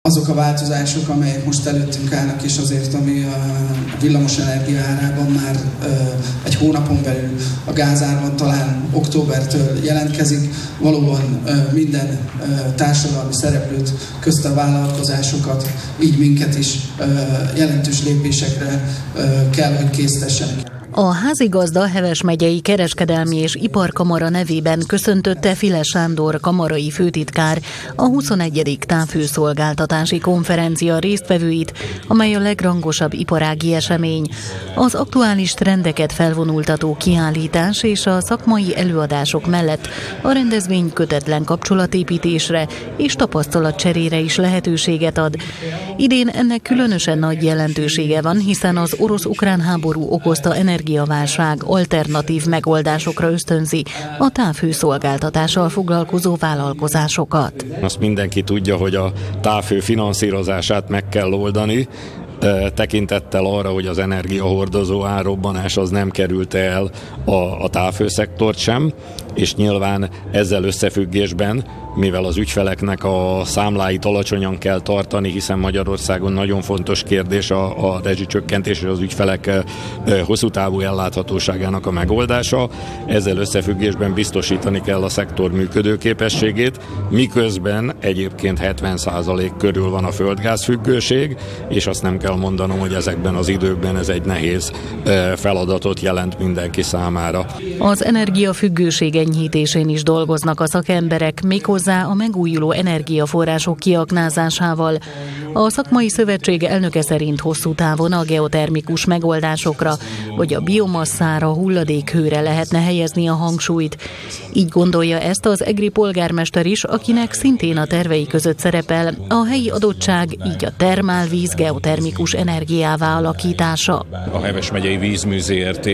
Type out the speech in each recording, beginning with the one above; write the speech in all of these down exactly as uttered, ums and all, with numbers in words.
azok a változások, amelyek most előttünk állnak, és azért, ami a villamosenergia árában már egy hónapon belül a gázárban talán októbertől jelentkezik, valóban minden társadalmi szereplőt, közt a vállalkozásokat, így minket is jelentős lépésekre kell, hogy késztessenek. A házigazda Heves megyei kereskedelmi és iparkamara nevében köszöntötte Files Sándor kamarai főtitkár a huszonegyedik távhőszolgáltatási konferencia résztvevőit, amely a legrangosabb iparági esemény. Az aktuális trendeket felvonultató kiállítás és a szakmai előadások mellett a rendezvény kötetlen kapcsolatépítésre és tapasztalatcserére is lehetőséget ad. Idén ennek különösen nagy jelentősége van, hiszen az orosz-ukrán háború okozta energiaválság alternatív megoldásokra ösztönzi a távhőszolgáltatással foglalkozó vállalkozásokat. Azt mindenki tudja, hogy a távhő finanszírozását meg kell oldani, tekintettel arra, hogy az energiahordozó árrobbanás az nem került el a, a távhőszektort sem, és nyilván ezzel összefüggésben, mivel az ügyfeleknek a számláit alacsonyan kell tartani, hiszen Magyarországon nagyon fontos kérdés a, a rezsicsökkentés és az ügyfelek hosszú távú elláthatóságának a megoldása, ezzel összefüggésben biztosítani kell a szektor működőképességét, miközben egyébként hetven százalék körül van a földgázfüggőség, és azt nem kell mondanom, hogy ezekben az időkben ez egy nehéz feladatot jelent mindenki számára. Az energiafüggőség enyhítésén is dolgoznak a szakemberek, méghozzá a megújuló energiaforrások kiaknázásával. A szakmai szövetség elnöke szerint hosszú távon a geotermikus megoldásokra, vagy a biomasszára, hulladékhőre lehetne helyezni a hangsúlyt. Így gondolja ezt az egri polgármester is, akinek szintén a tervei között szerepel a helyi adottság, így a termálvíz geotermikus energiává alakítása. A Heves megyei Vízmű Zrt.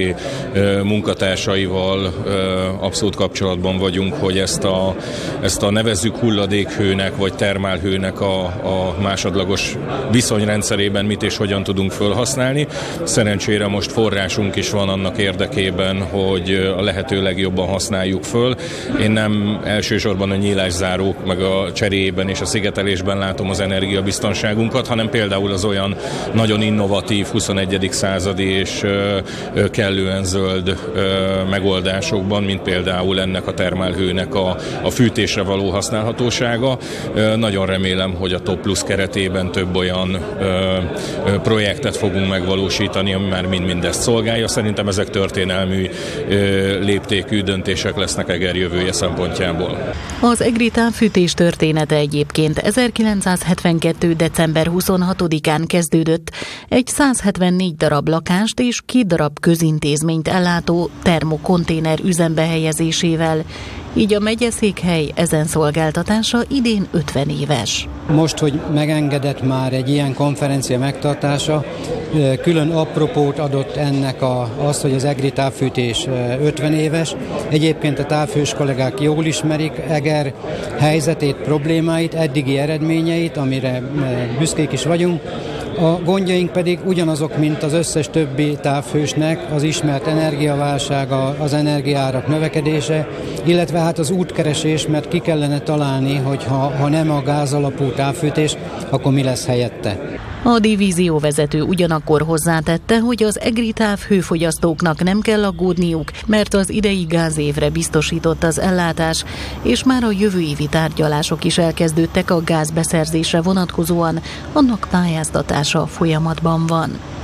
munkatársaival abszolút kapcsolatban vagyunk, hogy ezt a, ezt a nevezzük hulladékhőnek vagy termálhőnek a, a másodlagos viszonyrendszerében mit és hogyan tudunk felhasználni. Szerencsére most forrásunk is van annak érdekében, hogy a lehető legjobban használjuk föl. Én nem elsősorban a nyílászárók meg a cseréjében és a szigetelésben látom az energiabiztonságunkat, hanem például az olyan nagyon innovatív huszonegyedik századi és kellően zöld megoldásokban, mint például ennek a termálhőnek a, a fűtésre való használhatósága. Nagyon remélem, hogy a Top Plus keretében több olyan ö, ö, projektet fogunk megvalósítani, ami már mind mindezt szolgálja. Szerintem ezek történelmű ö, léptékű döntések lesznek Eger jövője szempontjából. Az egri távfűtés története egyébként ezerkilencszázhetvenkettő. december huszonhatodikán kezdődött egy száz hetvennégy darab lakást és két darab közintézményt ellátó termokonténer üzembe helyezésével. Így a megyeszékhely ezen szolgáltatása idén ötven éves. Most, hogy megengedett már egy ilyen konferencia megtartása, külön apropót adott ennek a, az, hogy az egri távfűtés ötven éves. Egyébként a távhős kollégák jól ismerik Eger helyzetét, problémáit, eddigi eredményeit, amire büszkék is vagyunk. A gondjaink pedig ugyanazok, mint az összes többi távhősnek, az ismert energiaválsága, az energiaárak növekedése, illetve hát az útkeresés, mert ki kellene találni, hogy ha, ha nem a gázalapú távfűtés, akkor mi lesz helyette. A divízióvezető ugyanakkor hozzátette, hogy az egri távhőfogyasztóknak nem kell aggódniuk, mert az idei gázévre biztosított az ellátás, és már a jövő évi tárgyalások is elkezdődtek a gázbeszerzésre vonatkozóan, annak pályáztatása folyamatban van.